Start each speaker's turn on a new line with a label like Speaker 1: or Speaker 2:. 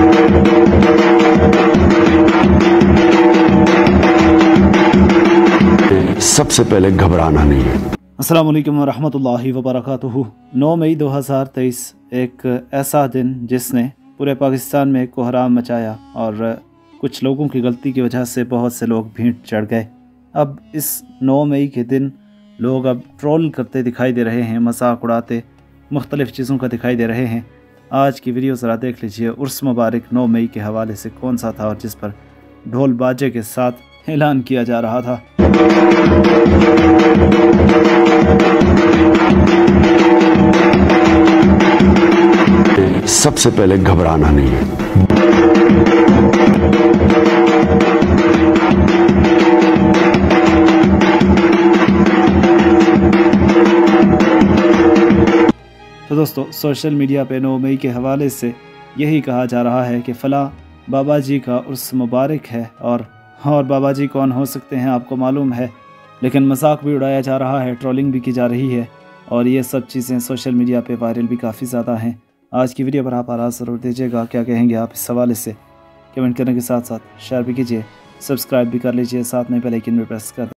Speaker 1: सबसे पहले घबराना नहीं है।
Speaker 2: अस्सलाम वालेकुम वरहमतुल्लाहि वबरकातुहू। 9 मई 2023 एक ऐसा दिन जिसने पूरे पाकिस्तान में कोहराम मचाया और कुछ लोगों की गलती की वजह से बहुत से लोग भीड़ चढ़ गए। अब इस 9 मई के दिन लोग अब ट्रोल करते दिखाई दे रहे हैं, मजाक उड़ाते मुख्तलिफ़ चीज़ों का दिखाई दे रहे हैं। आज की वीडियो ज़रा देख लीजिए। उर्स मुबारक 9 मई के हवाले से कौन सा था और जिस पर ढोल बाजे के साथ ऐलान किया जा रहा था।
Speaker 1: सबसे पहले घबराना नहीं है।
Speaker 2: तो दोस्तों, सोशल मीडिया पे 9 मई के हवाले से यही कहा जा रहा है कि फ़लाँ बाबा जी का उर्स मुबारक है और बाबा जी कौन हो सकते हैं आपको मालूम है, लेकिन मजाक भी उड़ाया जा रहा है, ट्रोलिंग भी की जा रही है और ये सब चीज़ें सोशल मीडिया पे वायरल भी काफ़ी ज़्यादा हैं। आज की वीडियो पर आप आराम ज़रूर दीजिएगा, क्या कहेंगे आप इस हवाले से कमेंट करने के साथ साथ शेयर भी कीजिए, सब्सक्राइब भी कर लीजिए, साथ में बेल आइकन भी प्रेस कर